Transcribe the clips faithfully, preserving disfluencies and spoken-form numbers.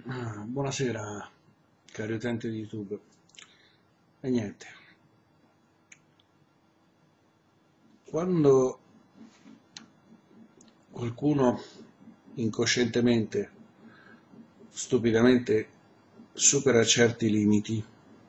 Ah, buonasera, cari utenti di YouTube. E niente, quando qualcuno incoscientemente, stupidamente supera certi limiti,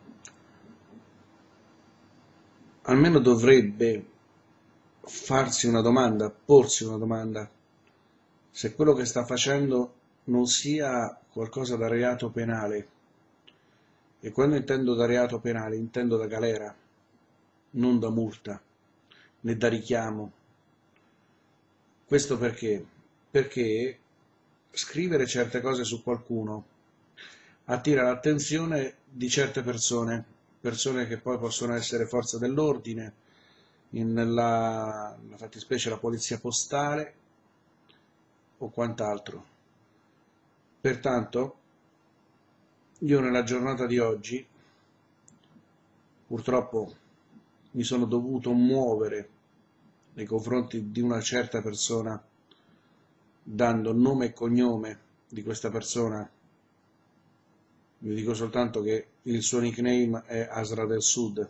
almeno dovrebbe farsi una domanda, porsi una domanda, se quello che sta facendo non sia qualcosa da reato penale. E quando intendo da reato penale, intendo da galera, non da multa, né da richiamo. Questo perché? Perché scrivere certe cose su qualcuno attira l'attenzione di certe persone, persone che poi possono essere forze dell'ordine, nella, nella fattispecie la polizia postale o quant'altro. Pertanto, io nella giornata di oggi, purtroppo, mi sono dovuto muovere nei confronti di una certa persona, dando nome e cognome di questa persona. Vi dico soltanto che il suo nickname è Asra del Sud.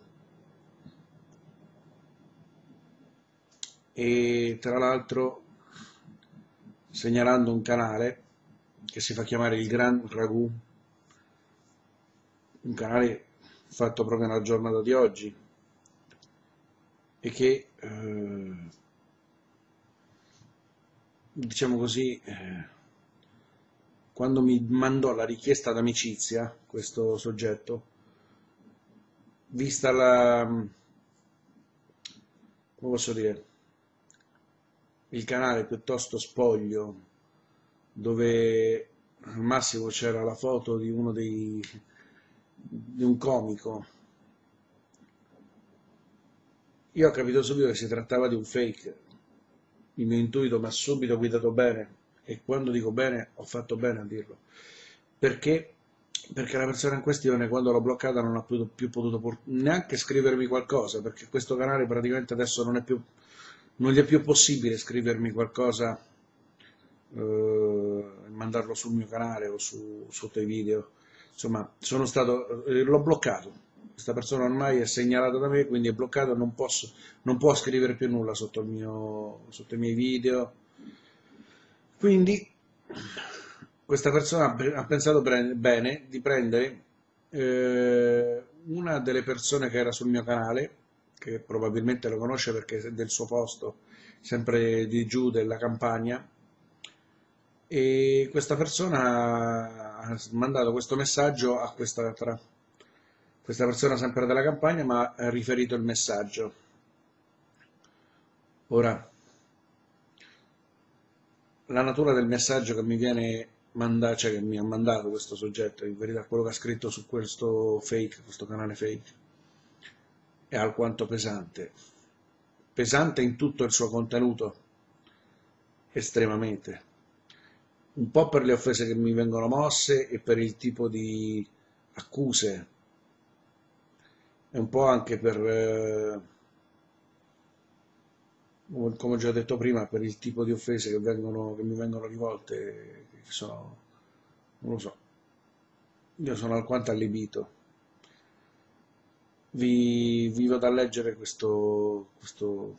E tra l'altro segnalando un canale che si fa chiamare il Gran Ragù, un canale fatto proprio nella giornata di oggi e che eh, diciamo così eh, quando mi mandò la richiesta d'amicizia questo soggetto, vista la, come posso dire, il canale piuttosto spoglio, dove al massimo c'era la foto di uno dei, di un comico, io ho capito subito che si trattava di un fake. Il mio intuito mi ha subito guidato bene, e quando dico bene ho fatto bene a dirlo, perché perché la persona in questione, quando l'ho bloccata, non ha più, più potuto neanche scrivermi qualcosa, perché questo canale praticamente adesso non è più, non gli è più possibile scrivermi qualcosa, eh, mandarlo sul mio canale o su, sotto i video. Insomma, sono stato, eh, l'ho bloccato. Questa persona ormai è segnalata da me, quindi è bloccato, non posso, non può scrivere più nulla sotto, il mio, sotto i miei video. Quindi questa persona ha pensato bene di prendere eh, una delle persone che era sul mio canale, che probabilmente lo conosce perché è del suo posto, sempre di giù della campagna, e questa persona ha mandato questo messaggio a quest'altra. Questa persona sempre della campagna mi ha riferito il messaggio. Ora, la natura del messaggio che mi viene mandato, cioè che mi ha mandato questo soggetto, in verità quello che ha scritto su questo fake, questo canale fake, è alquanto pesante. Pesante in tutto il suo contenuto, estremamente. Un po' per le offese che mi vengono mosse e per il tipo di accuse, e un po' anche per, eh, come ho già detto prima, per il tipo di offese che, vengono, che mi vengono rivolte, che sono, non lo so, io sono alquanto allibito. Vi, vi vado a leggere questo, questo,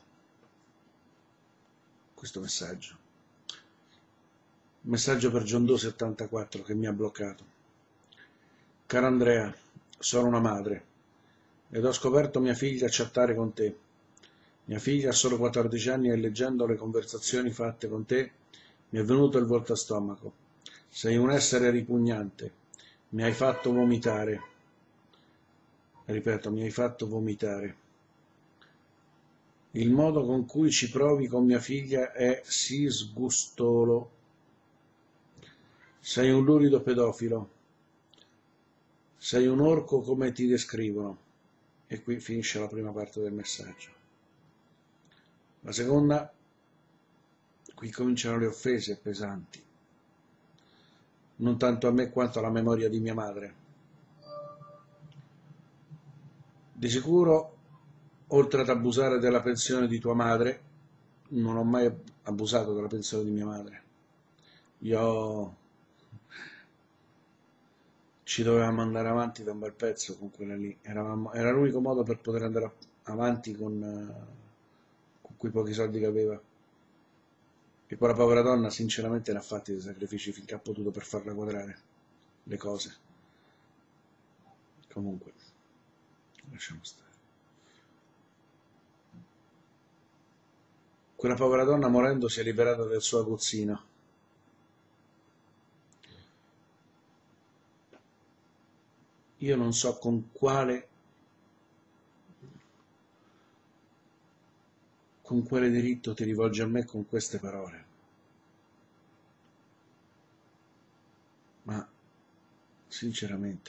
questo messaggio. Messaggio per John Doe settantaquattro che mi ha bloccato. Caro Andrea, sono una madre ed ho scoperto mia figlia chattare con te. Mia figlia ha solo quattordici anni e leggendo le conversazioni fatte con te mi è venuto il volto a stomaco. Sei un essere ripugnante. Mi hai fatto vomitare. Ripeto, mi hai fatto vomitare. Il modo con cui ci provi con mia figlia è sì sgustolo. Sei un lurido pedofilo. Sei un orco come ti descrivono. E qui finisce la prima parte del messaggio. La seconda, qui cominciano le offese pesanti. Non tanto a me quanto alla memoria di mia madre. Di sicuro, oltre ad abusare della pensione di tua madre, non ho mai abusato della pensione di mia madre. Io ci dovevamo andare avanti da un bel pezzo con quella lì. Eravamo, era l'unico modo per poter andare avanti con, eh, con quei pochi soldi che aveva. E quella povera donna sinceramente ne ha fatti dei sacrifici finché ha potuto per farla quadrare le cose. Comunque, lasciamo stare. Quella povera donna morendo si è liberata del suo aguzzino. Io non so con quale con quale diritto ti rivolgi a me con queste parole. Ma sinceramente,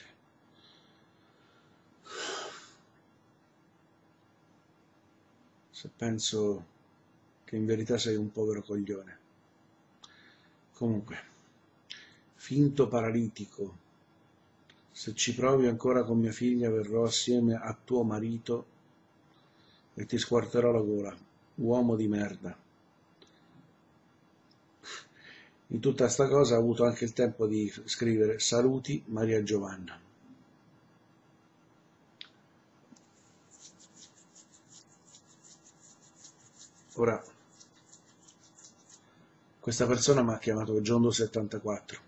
se penso che in verità sei un povero coglione. Comunque, finto paralitico, se ci provi ancora con mia figlia verrò assieme a tuo marito e ti squarterò la gola, uomo di merda. In tutta sta cosa ho avuto anche il tempo di scrivere saluti Maria Giovanna. Ora, questa persona mi ha chiamato Giondo settantaquattro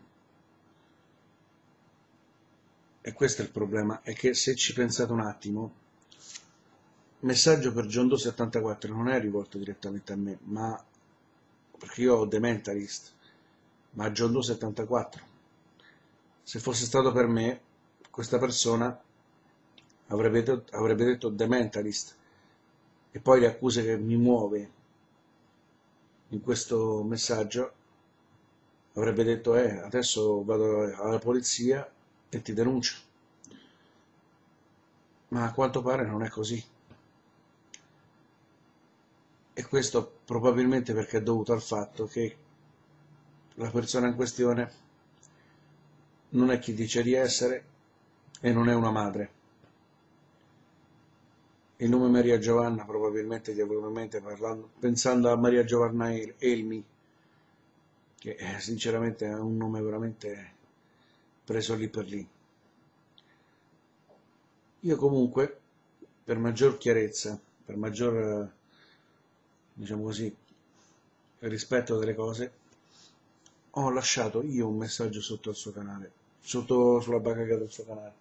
e questo è il problema, è che se ci pensate un attimo, messaggio per Giondo settantaquattro non è rivolto direttamente a me, ma perché io ho The Mentalist, ma a Giondo settantaquattro. Se fosse stato per me, questa persona avrebbe detto, avrebbe detto The Mentalist e poi le accuse che mi muove in questo messaggio avrebbe detto eh, adesso vado alla polizia e ti denuncio. Ma a quanto pare non è così. E questo probabilmente perché è dovuto al fatto che la persona in questione non è chi dice di essere e non è una madre. Il nome Maria Giovanna probabilmente gli avevo in mente parlando, pensando a Maria Giovanna Elmi, che eh, sinceramente è un nome veramente preso lì per lì. Io comunque, per maggior chiarezza, per maggior, diciamo così, rispetto delle cose, ho lasciato io un messaggio sotto il suo canale, sotto sulla bacheca del suo canale.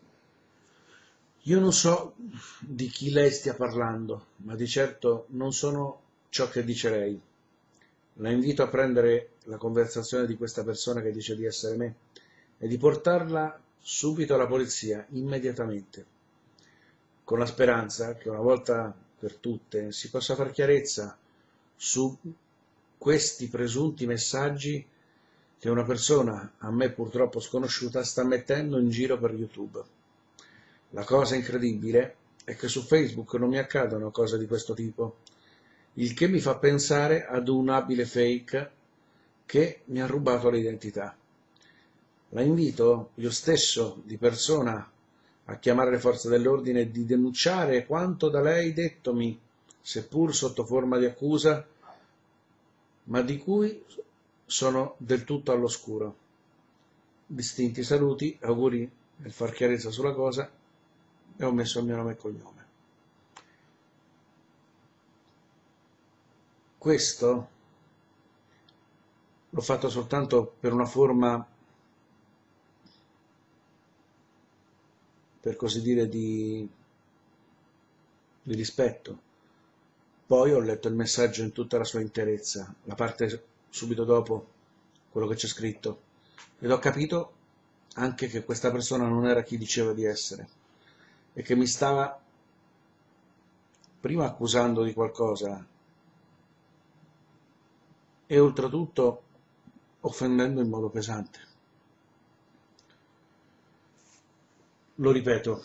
Io non so di chi lei stia parlando, ma di certo non sono ciò che dice lei. La invito a prendere la conversazione di questa persona che dice di essere me e di portarla subito alla polizia, immediatamente, con la speranza che una volta per tutte si possa far chiarezza su questi presunti messaggi che una persona, a me purtroppo sconosciuta, sta mettendo in giro per YouTube. La cosa incredibile è che su Facebook non mi accadono cose di questo tipo, il che mi fa pensare ad un abile fake che mi ha rubato l'identità. La invito io stesso, di persona, a chiamare le forze dell'ordine e di denunciare quanto da lei dettomi, seppur sotto forma di accusa, ma di cui sono del tutto all'oscuro. Distinti saluti, auguri nel far chiarezza sulla cosa, e ho messo il mio nome e cognome. Questo l'ho fatto soltanto per una forma, per così dire, di, di rispetto. Poi ho letto il messaggio in tutta la sua interezza, la parte subito dopo, quello che c'è scritto, ed ho capito anche che questa persona non era chi diceva di essere e che mi stava prima accusando di qualcosa e oltretutto offendendo in modo pesante. Lo ripeto,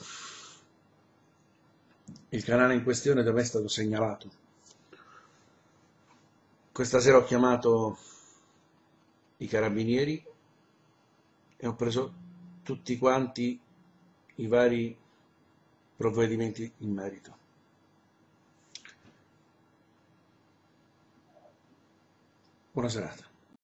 il canale in questione da me è stato segnalato. Questa sera ho chiamato i carabinieri e ho preso tutti quanti i vari provvedimenti in merito. Buona serata.